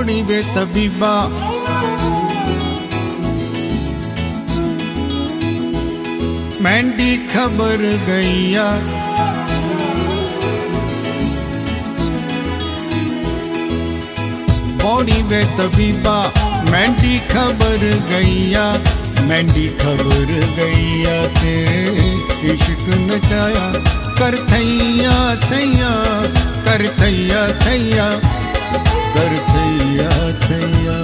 पौड़ी वे तबीबा मैंडी खबर गईया पौड़ी वे तबीबा मैंडी खबर गईया मैंडी खबर गईया तेरे इश्क नचाया कर थैया थैया कर थैया थैया कर थैया थैया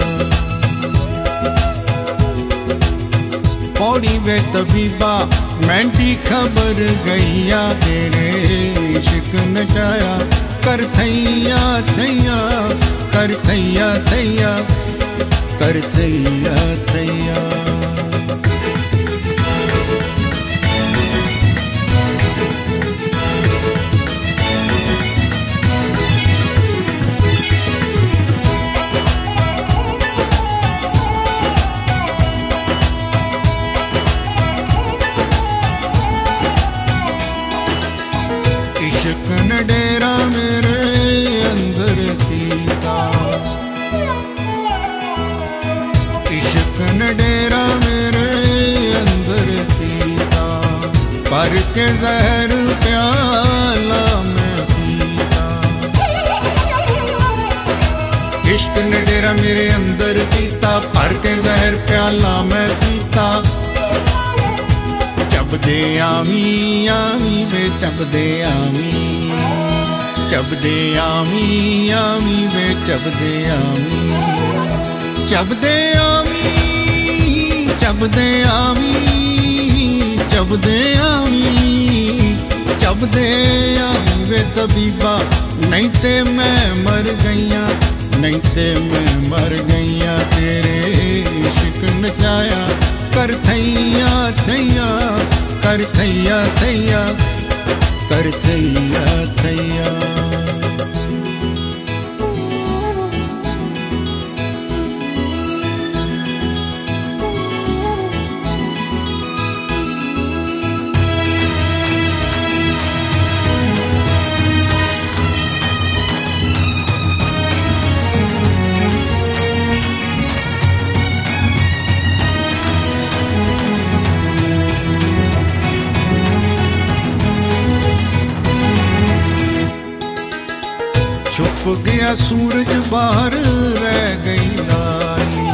पौड़ी वे तबीबा मैंडी खबर गईया तेरे इश्क नचाया कर थैया थैया कर थैया थैया कर थैया थैया इश्क न डेरा मेरे अंदर कीता इश्क न डेरा मेरे अंदर कीता पर के जहर प्याला मैं पीता इश्क न डेरा मेरे अंदर कीता पर के जहर प्याला मैं पीता चबदे आमी आमी वे चबदे आमी चबदे आमी आमी वे चबदे आमी चबदे आमी चबदे आमी चबदे आमी चबदे आमी वे तबीबा नहीं ते मैं मर गईया नहीं ते मैं मर गईया तेरे इश्क नचाया कर थैया थैया कर थैया थैया कर थैया थैया छुप गया सूरज बाहर रह गई लाली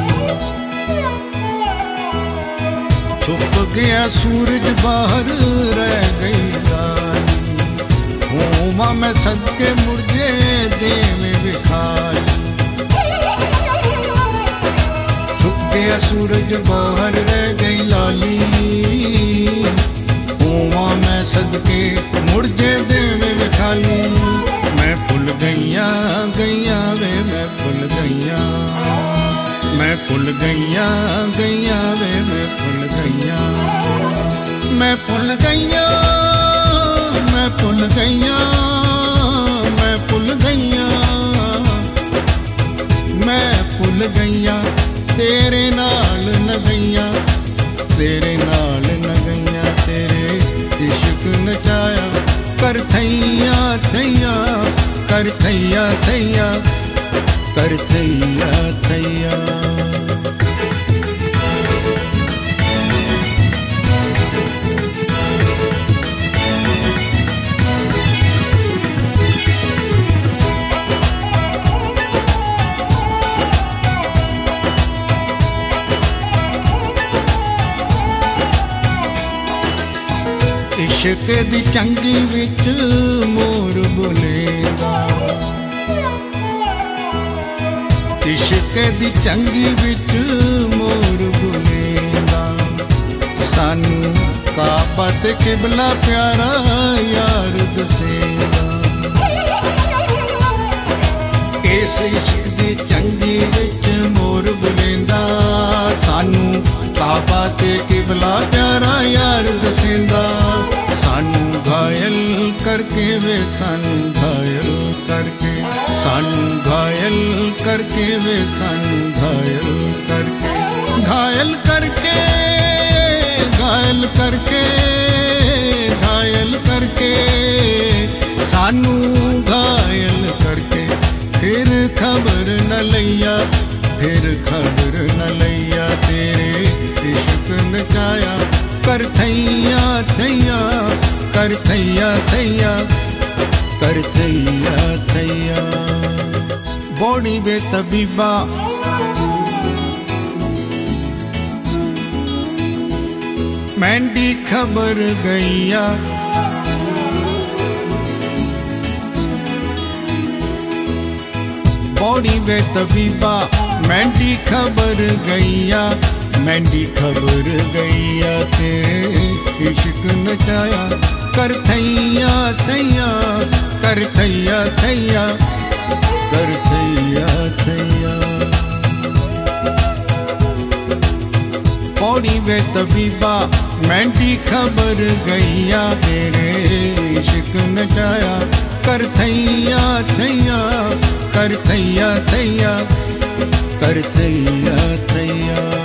छुप गया सूरज बाहर रह गई लाली होमा मैं सदके मुर्जे दे में बिखाई छुप गया सूरज बाहर रह गई लाली होमा मैं सदके मुर्जे दे में बिखाली मैं भुल गईया गईया वे मैं भुल गईया मैं भुल गईया गईया वे मैं भुल गईया मैं भुल गईया मैं भुल गईया मैं भुल गईया मैं भुल गईया तेरे नाल न गईया तेरे नाल न गईया तेरे इश्क नचाया कर थैया थैया कर थैया थैया कर थैया थैया इश्क दी चंगी विच मोर बोलेगा इश्क दी चंगी विच मोर बोलेगा सानू काबा ते किबला प्यारा यार दसेगा इस इश्क दी चंगी विच मोर बोलेंदा सानू काबा ते किबला प्यारा यार दसेंदा सानू घायल करके वे सानू घायल करके सानू घायल करके वे सानू घायल करके घायल करके घायल करके घायल करके सानू घायल करके फिर खबर न लैया कर थैया थैया, कर थैया थैया, कर थैया थैया। बॉडी वे तबीबा मैंडी खबर गैया, बॉडी वे तबीबा मैंडी खबर गैया, मैंडी खबर गैया तेरे इश्क नचाया। कर थैया थैया, कर थैया थैया, कर थैया थैया। बॉडी वे तबीबा मैंडी खबर गैया, तेरे इश्क नचाया। कर थैया थैया, कर थैया थैया, कर थैया थैया।